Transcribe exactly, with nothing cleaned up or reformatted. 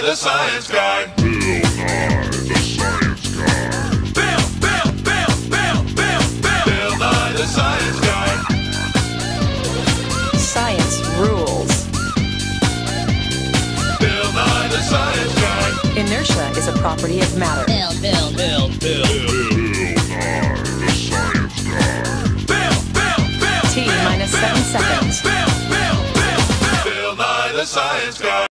the Science Guy. Bill Nye the Science Guy. Bill, Bill, Bill, Bill, Bill, Bill. Bill Nye the Science Guy. Science rules. Bill Nye the Science Guy. Inertia is a property of matter. Bill, Bill, Bill, Bill, Bill Nye the Science Guy. Bill, Bill, Bill. T minus seven seconds. Bill, Bill, Bill, Bill. Bill Nye the Science Guy.